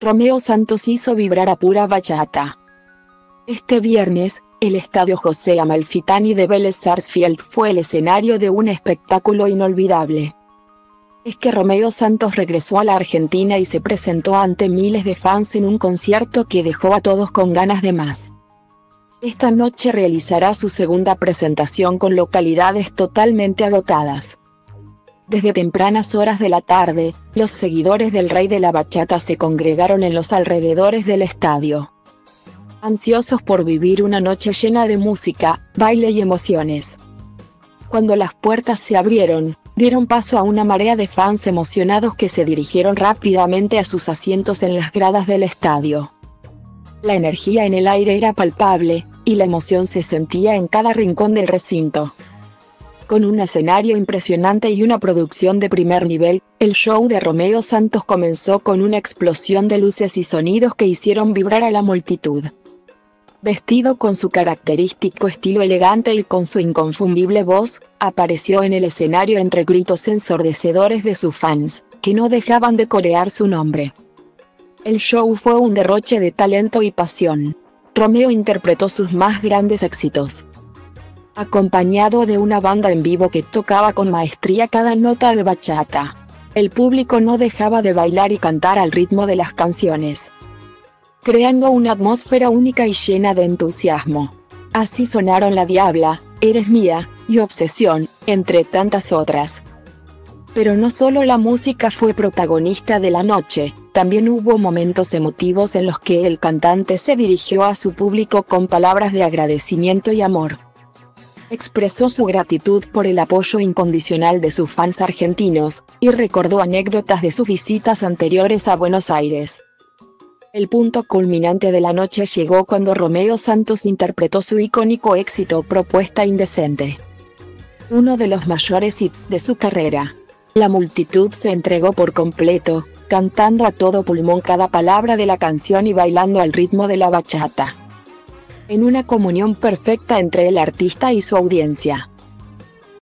Romeo Santos hizo vibrar a pura bachata. Este viernes, el estadio José Amalfitani de Vélez Sarsfield fue el escenario de un espectáculo inolvidable. Es que Romeo Santos regresó a la Argentina y se presentó ante miles de fans en un concierto que dejó a todos con ganas de más. Esta noche realizará su segunda presentación con localidades totalmente agotadas. Desde tempranas horas de la tarde, los seguidores del Rey de la Bachata se congregaron en los alrededores del estadio, ansiosos por vivir una noche llena de música, baile y emociones. Cuando las puertas se abrieron, dieron paso a una marea de fans emocionados que se dirigieron rápidamente a sus asientos en las gradas del estadio. La energía en el aire era palpable, y la emoción se sentía en cada rincón del recinto. Con un escenario impresionante y una producción de primer nivel, el show de Romeo Santos comenzó con una explosión de luces y sonidos que hicieron vibrar a la multitud. Vestido con su característico estilo elegante y con su inconfundible voz, apareció en el escenario entre gritos ensordecedores de sus fans, que no dejaban de corear su nombre. El show fue un derroche de talento y pasión. Romeo interpretó sus más grandes éxitos, acompañado de una banda en vivo que tocaba con maestría cada nota de bachata. El público no dejaba de bailar y cantar al ritmo de las canciones, creando una atmósfera única y llena de entusiasmo. Así sonaron La Diabla, Eres Mía, y Obsesión, entre tantas otras. Pero no solo la música fue protagonista de la noche, también hubo momentos emotivos en los que el cantante se dirigió a su público con palabras de agradecimiento y amor. Expresó su gratitud por el apoyo incondicional de sus fans argentinos, y recordó anécdotas de sus visitas anteriores a Buenos Aires. El punto culminante de la noche llegó cuando Romeo Santos interpretó su icónico éxito Propuesta Indecente, uno de los mayores hits de su carrera. La multitud se entregó por completo, cantando a todo pulmón cada palabra de la canción y bailando al ritmo de la bachata, en una comunión perfecta entre el artista y su audiencia.